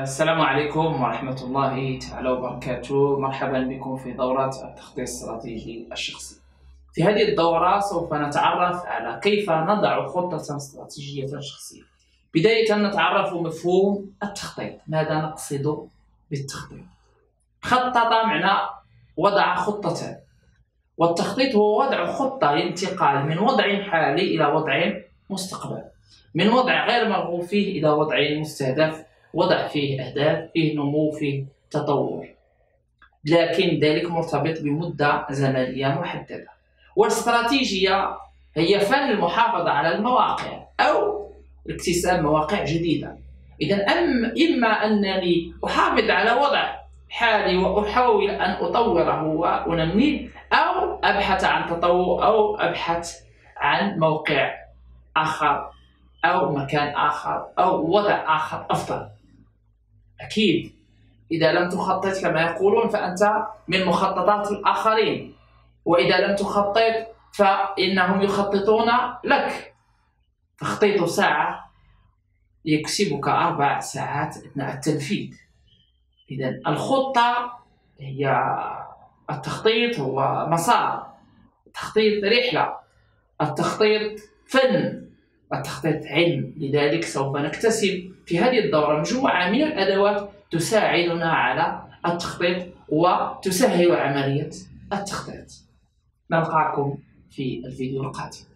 السلام عليكم ورحمة الله تعالى وبركاته. مرحبا بكم في دورة التخطيط الاستراتيجي الشخصي. في هذه الدورة سوف نتعرف على كيف نضع خطة استراتيجية شخصية. بداية نتعرف مفهوم التخطيط. ماذا نقصد بالتخطيط؟ خطط معنى وضع خطة، والتخطيط هو وضع خطة للانتقال من وضع حالي إلى وضع مستقبل، من وضع غير مرغوب فيه إلى وضع مستهدف، وضع فيه أهداف، فيه نمو، فيه تطور، لكن ذلك مرتبط بمدة زمنية محددة. والاستراتيجية هي فن المحافظة على المواقع أو اكتساب مواقع جديدة. إذا إما أنني أحافظ على وضع حالي وأحاول أن أطوره وأنميه، أو أبحث عن تطور، أو أبحث عن موقع آخر أو مكان آخر أو وضع آخر أفضل. أكيد إذا لم تخطط كما يقولون فأنت من مخططات الآخرين، وإذا لم تخطط فإنهم يخططون لك. تخطيط ساعة يكسبك 4 ساعات أثناء التنفيذ. إذن الخطة هي التخطيط، هو مسار، التخطيط رحلة، التخطيط فن، التخطيط علم. لذلك سوف نكتسب في هذه الدورة مجموعة من الأدوات تساعدنا على التخطيط وتسهل عملية التخطيط. نلقاكم في الفيديو القادم.